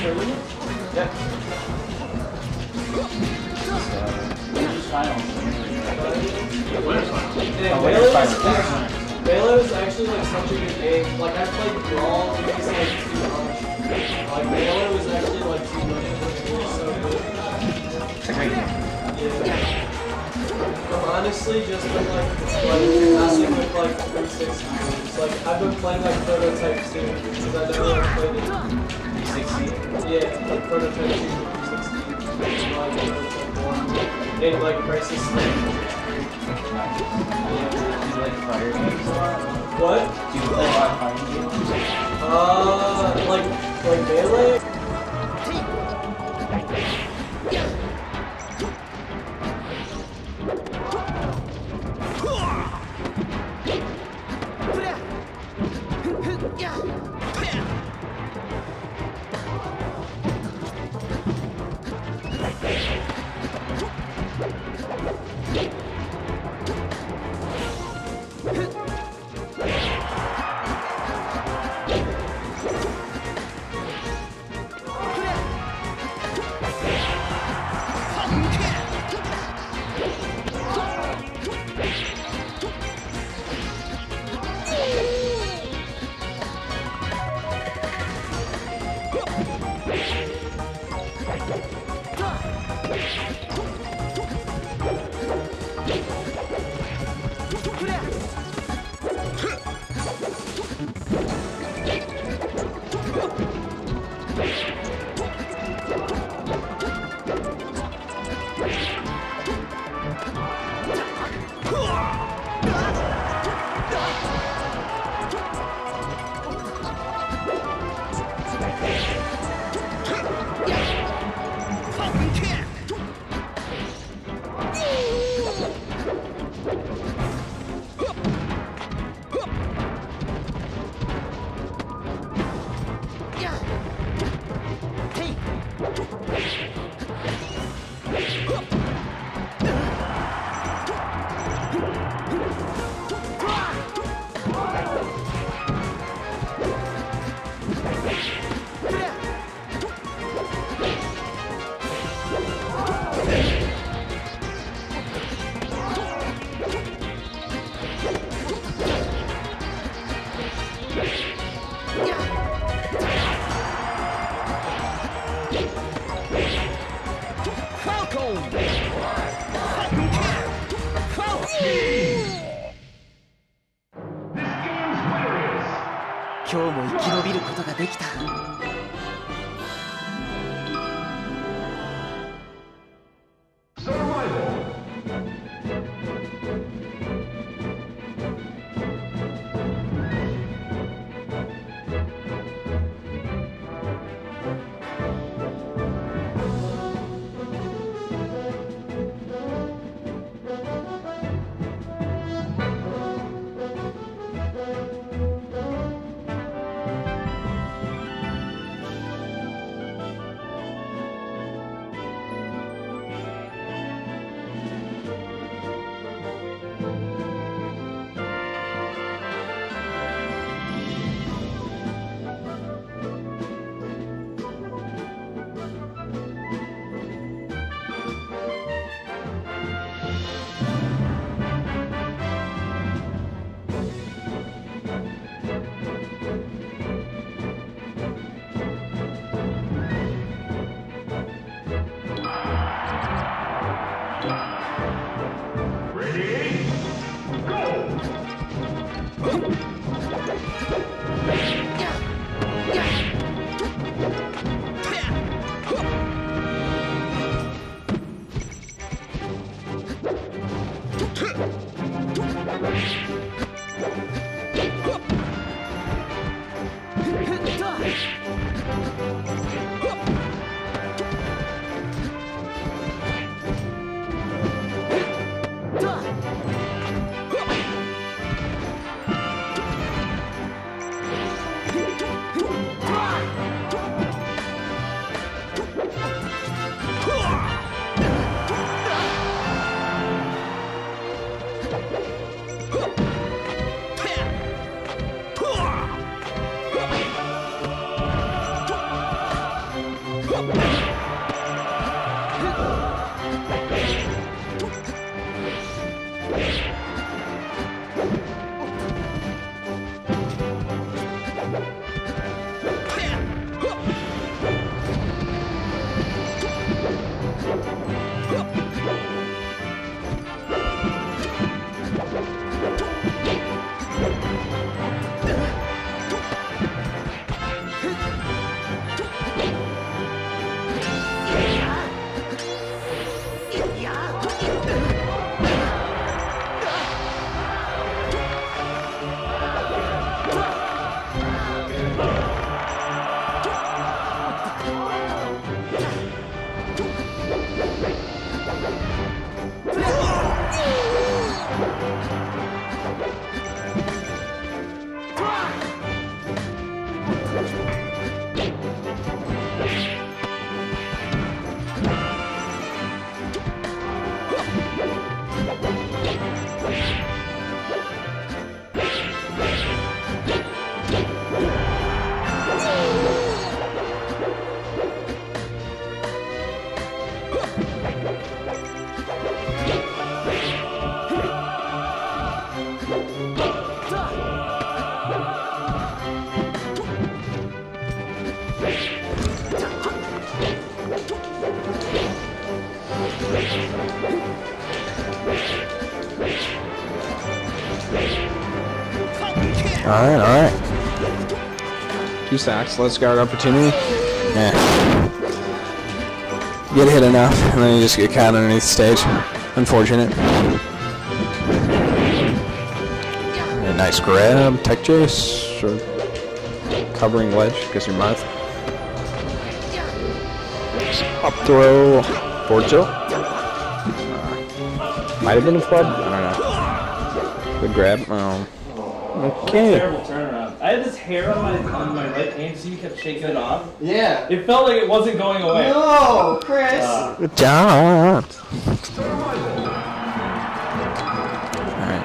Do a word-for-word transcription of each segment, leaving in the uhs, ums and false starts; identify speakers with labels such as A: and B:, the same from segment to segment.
A: tournament?
B: Yep.
A: Halo is actually like such a good game. Like I played Brawl, it was like too much. Like Halo is actually like too much. It's so good.
B: It's a great game.
A: Yeah. But honestly, just been like like messing with like three sixty games. Like I've been playing like Prototype two because I never like, played it.
B: three sixty?
A: Yeah, like Prototype two, three sixty, and like Prototype one, and like Crisis three.
B: Yeah. Do you like fire games a lot?
A: What?
B: Do you play a lot of fighting games?
A: Uh, like, like Melee?
C: Alright, alright. Two stacks, let's guard opportunity. Yeah. Get hit enough, and then you just get caught underneath the stage. Unfortunate. A nice grab, tech chase, or covering ledge, because you're Marth. Up throw, forward tilt. Uh, might have been a flood, I don't know. Good grab. Um, okay.
B: Terrible turnaround. I had this hair on my on my right hand, so you kept shaking it off.
A: Yeah.
B: It felt like it wasn't going away.
A: No, Chris.
B: Uh,
C: Good job. Alright.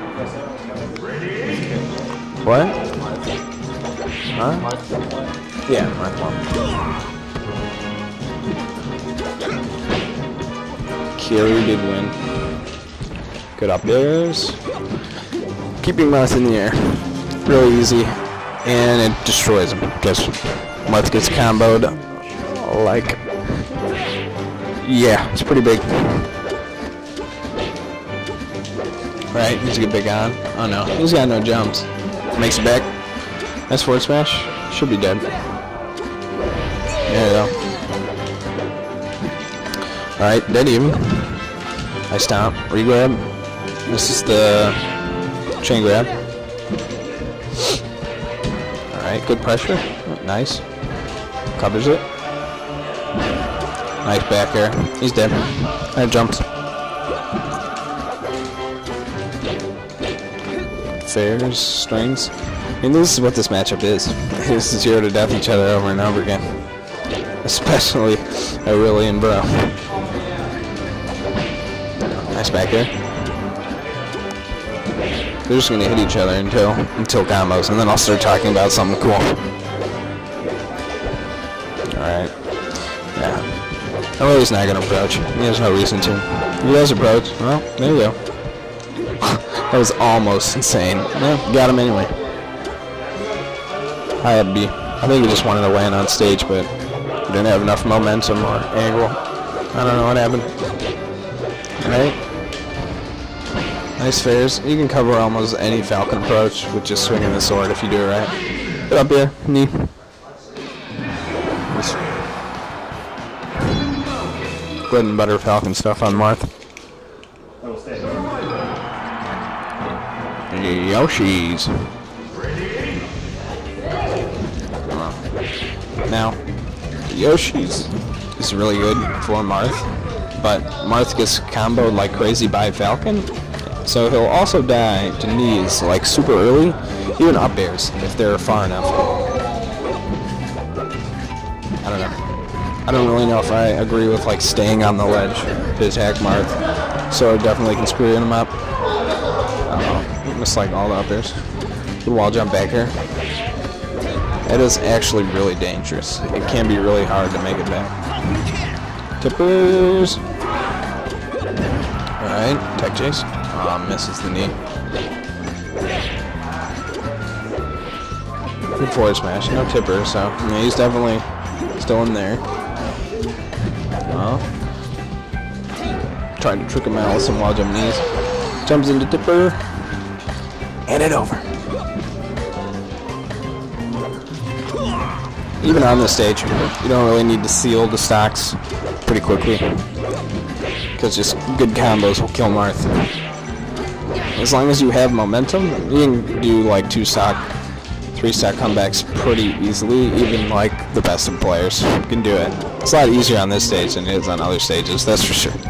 C: What? Huh? Yeah, my fault. Kiri did win. Good up airs. Keeping Marth in the air. Really easy. And it destroys him. Guess Marth gets comboed. Like. Yeah, it's pretty big. Right, he's get big on. Oh no, he's got no jumps. Makes it back. Nice forward smash. Should be dead. There you go. Alright, dead even. I stomp. Regrab. This is the chain grab. Alright, good pressure. Nice. Covers it. Nice back air. He's dead. I jumped. Fairs, strings. I mean, this is what this matchup is. It's zero to death each other over and over again. Especially Aurelia and Bro. Nice back air. They're just gonna hit each other until until combos, and then I'll start talking about something cool. Alright. Yeah. Aurelia's not gonna approach. He has no reason to. He does approach. Well, there you go. That was almost insane. Well, got him anyway. I had B. I think he just wanted to land on stage, but he didn't have enough momentum or angle. I don't know what happened. Alright. Nice fairs. You can cover almost any Falcon approach with just swinging the sword if you do it right. Get up here, knee. Just bread and butter Falcon stuff on Marth. Yoshi's. Now, Yoshi's is really good for Marth, but Marth gets comboed like crazy by Falcon, so he'll also die to knees like super early, even up airs if they're far enough. I don't know. I don't really know if I agree with like staying on the ledge to attack Marth, so I definitely can screw him up. I don't know. Just like all the up airs. Good wall jump back here. It is actually really dangerous. It can be really hard to make it back. Tippers. Alright, tech chase. Aw, oh, misses the knee. Good forward smash, no tipper, so yeah, he's definitely still in there. Well, trying to trick him out with some wall jump knees. Jumps into tipper. And it over. Even on this stage, you don't really need to seal the stocks pretty quickly, because just good combos will kill Marth. As long as you have momentum, you can do like two stock, three stock comebacks pretty easily. Even like the best of players can do it. It's a lot easier on this stage than it is on other stages, that's for sure.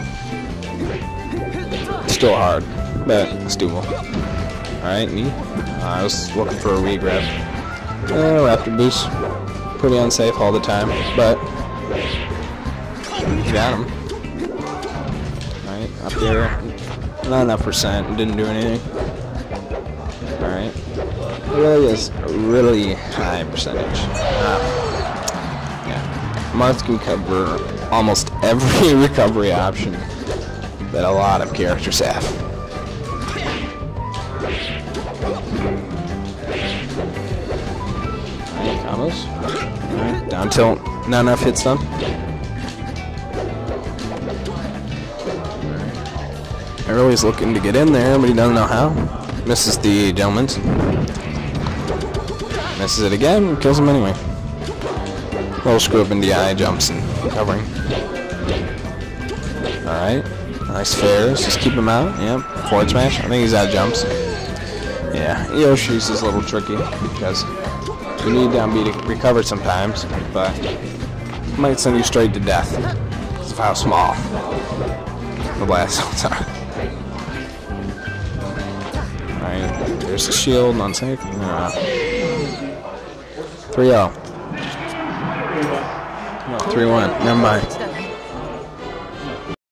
C: It's still hard, but it's doable. Alright, knee. Uh, I was looking for a re-grab. Uh, Raptor boost. Pretty unsafe all the time, but got him. Alright, up there. Not enough percent. Didn't do anything. Alright. It really is a really high percentage. Uh, yeah. Marth can cover almost every recovery option that a lot of characters have. Alright, combos. Alright, down tilt. Not enough hit stun. Early's looking to get in there, but he doesn't know how. Misses the gentleman's. Misses it again, kills him anyway. Little screw up in the eye, jumps and recovering. Alright. Nice fairs. Just keep him out. Yep. Forward smash. I think he's out of jumps. Yeah. Yoshi's is a little tricky because you need down B to recover sometimes, but it might send you straight to death because of how small the blast zones are. Alright. There's the shield. Unsafe. Uh, three oh. No, three one. Never mind.